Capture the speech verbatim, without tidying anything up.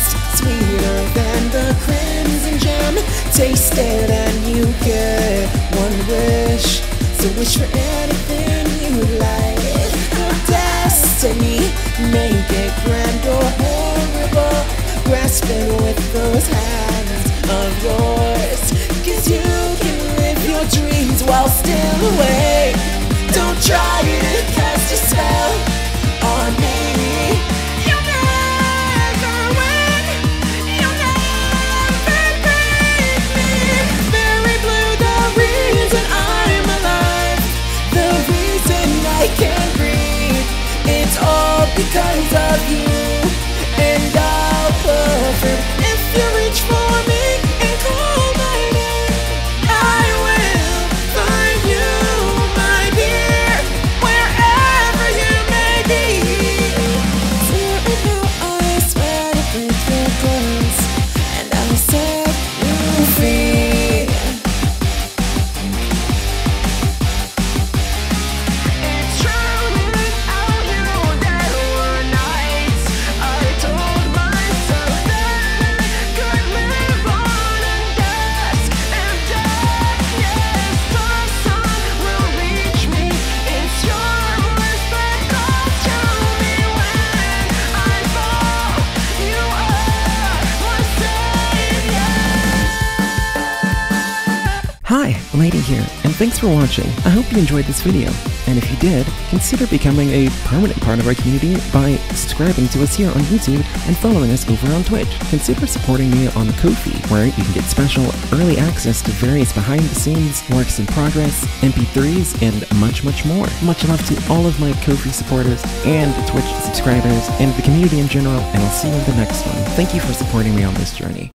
best, sweeter than the crimson gem. Taste it and you get one wish, so wish for anything you like. Your destiny, make it grand or horrible. Grasp it with those hands of yours, 'cause you can live your dreams while still awake. Don't try to cast a spell on me. You'll never win, you'll never break me. Very blue, the reason I'm alive, the reason I can breathe. It's all because of you, and I'll perform. If you reach for me and call my name, I will find you, my dear, wherever you may be. So right now I swear to break your clothes, and I'll set you free. It's true that I knew that one night I told myself that I could live on and dusk and darkness. The sun will reach me. It's your voice that calls to me when I fall. You are my savior. Hi, Lady here, and thanks for watching. I hope you enjoyed this video, and if you did, consider becoming a permanent part of our community by subscribing to us here on YouTube and following us over on Twitch. Consider supporting me on Ko-fi, where you can get special early access to various behind-the-scenes works in progress, M P threes, and much, much more. Much love to all of my Ko-fi supporters and Twitch subscribers and the community in general, and I'll see you in the next one. Thank you for supporting me on this journey.